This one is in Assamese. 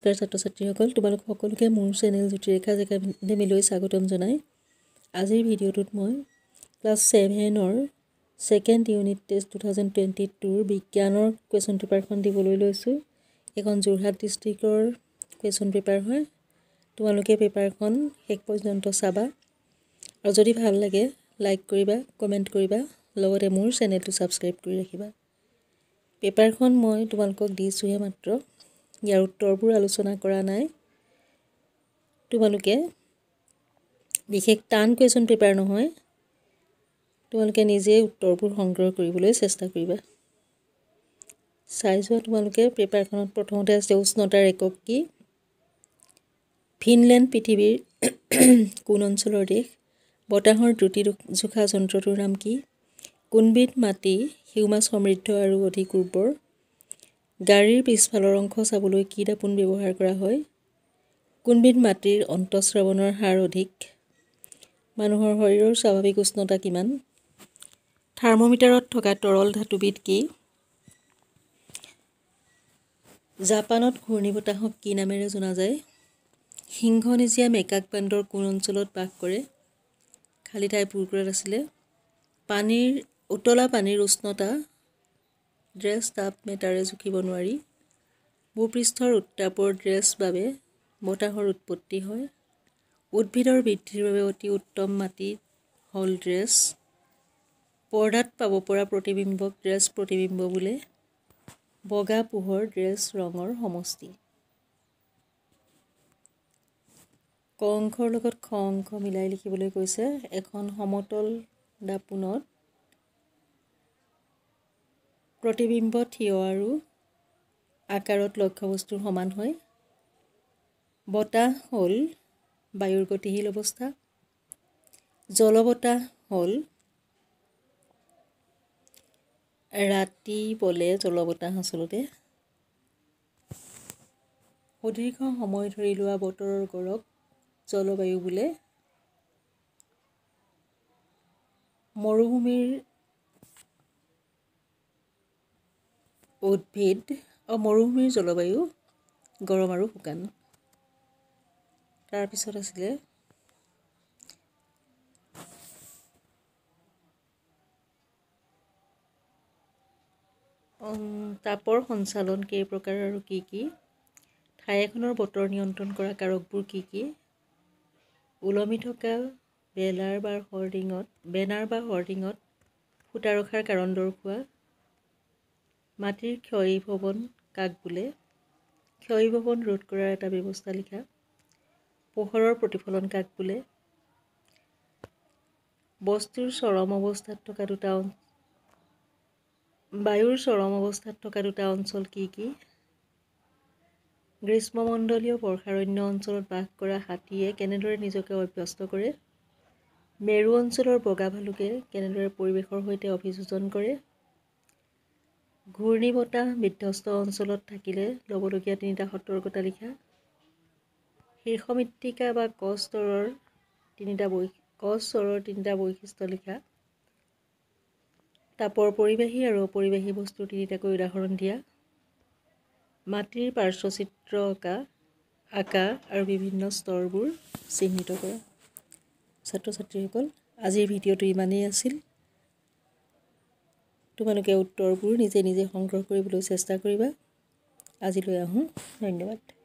ছাত্ৰ ছাত্ৰীসকল তোমালোক সকলোকে মোৰ চেনেল জ্যোতিৰেখা একাডেমীলৈ স্বাগতম জনাই আজিৰ ভিডিঅ'টোত মই ক্লাছ 7ৰ সেকেন্ড ইউনিট টেষ্ট 2022 ৰ বিজ্ঞানৰ কোৱেশ্চন পেপাৰখন দিবলৈ লৈছো এখন যোৰহাট ডিস্ট্ৰিক্টৰ কোৱেশ্চন পেপাৰ হয় তোমালোকে পেপাৰখন শেষ পৰ্যন্ত চাবা আৰু যদি ভাল লাগে লাইক কৰিবা কমেন্ট কৰিবা লগতে মোৰ চেনেলটো সাবস্ক্ৰাইব কৰি ৰাখিবা পেপাৰখন মই তোমালোকক দিছোহে মাত্ৰ ইয়াৰ উত্তৰবোৰ আলোচনা কৰা নাই তোমালোকে বিশেষ টান কোৱেশ্চন পেপাৰ নহয় তোমালোকে নিজে উত্তৰবোৰ সংগ্ৰহ কৰিবলৈ চেষ্টা কৰিবা চাই যোৱা তোমালোকে পেপাৰখনত প্ৰথমতে আছে উষ্ণতাৰ একক কি ফিনল্যান্ড পৃথিৱীৰ কোন অঞ্চলৰ দেশ বতাহৰ দ্ৰুতি জোখা যন্ত্ৰটোৰ নাম কি কোনবিধ মাটি হিউমাছ সমৃদ্ধ আৰু অধিক উৰ্বৰ গাড়ীৰ পিছফালৰ অংশ চাবলৈ কি দাপোন ব্যৱহাৰ কৰা হয় কোনবিধ মাটিৰ অন্তঃস্ৰাৱণৰ হাৰ অধিক মানুহৰ শৰীৰৰ স্বাভাৱিক উষ্ণতা কিমান থাৰ্মোমিটাৰত থকা তৰল ধাতুবিধ কি জাপানত ঘূৰ্ণীবতাহক কি নামেৰে জনা যায় সিংহনিজীয়া মেকাক বান্দৰ কোন অঞ্চলত বাস কৰে খালি ঠাই পূৰ কৰাত আছিলে উতলা পানীৰ উষ্ণতা ড্ৰেছ তাপ মেটাৰে জুখিব নোৱাৰি ভূপৃষ্ঠৰ উত্তাপৰ ড্ৰেছ বাবে বতাহৰ উৎপত্তি হয় উদ্ভিদৰ বৃদ্ধিৰ বাবে অতি উত্তম মাটি হল ড্ৰেছ পৰ্দাত পাব পৰা প্ৰতিবিম্বক ড্ৰেছ প্ৰতিবিম্ব বোলে বগা পোহৰ ড্ৰেছ ৰঙৰ সমষ্টি ক অংশৰ লগত খ অংশ মিলাই লিখিবলৈ কৈছে এখন সমতল দাপোনত প্ৰতিবিম্ব থিয় আৰু আকাৰত লক্ষ্যবস্তুৰ সমান হয় বতাহ হল বায়ুৰ গতিশীল অৱস্থা জলবতাহ হল ৰাতি বলে জলবতাহ আচলতে সুদীৰ্ঘ সময় ধৰি লোৱা বতৰৰ গড়ক জলবায়ু বোলে মৰুভূমিৰ উদ্ভিদ মৰুভূমিৰ জলবায়ু গৰম আৰু শুকান তাৰ পিছত আছিলে তাপৰ সঞ্চালন কেই প্ৰকাৰ আৰু কি কি ঠাই এখনৰ বতৰ নিয়ন্ত্ৰণ কৰা কাৰকবোৰ কি কি ওলমি থকা বেনাৰ বা হৰ্ডিঙত ফুটা ৰখাৰ কাৰণ দৰ্শোৱা মাটিৰ ক্ষয়ীভৱন কাক বোলে ক্ষয়ীভৱন ৰোধ কৰাৰ এটা ব্যৱস্থা লিখা পোহৰৰ প্ৰতিফলন কাক বোলে বস্তুৰ চৰম অৱস্থাত থকা বায়ুৰ চৰম অৱস্থাত থকা দুটা অঞ্চল কি কি গ্ৰীষ্মমণ্ডলীয় বৰ্ষাৰণ্য অঞ্চলত বাস কৰা হাতীয়ে কেনেদৰে নিজকে অভ্যস্ত কৰে মেৰু অঞ্চলৰ বগা ভালুকে কেনেদৰে পৰিৱেশৰ সৈতে অভিযোজন কৰে ঘূৰ্ণী বতাহ বিধ্বস্ত অঞ্চলত থাকিলে ল'বলগীয়া তিনিটা সতৰ্কতা লিখা শীৰ্ষ মৃত্তিকা বা ক স্তৰৰ তিনিটা বৈশিষ্ট্য লিখা তাপৰ পৰিবাহী আৰু অপৰিবাহী বস্তুৰ তিনিটাকৈ উদাহৰণ দিয়া মাটিৰ পাৰ্শ্বচিত্ৰ আঁকা আৰু বিভিন্ন স্তৰবোৰ চিহ্নিত কৰা ছাত্ৰ ছাত্ৰীসকল আজিৰ ভিডিঅ'টো ইমানেই আছিল তোমালোকে উত্তৰবোৰ নিজে নিজে সংগ্ৰহ কৰিবলৈ চেষ্টা কৰিবা আজিলৈ আহোঁ ধন্যবাদ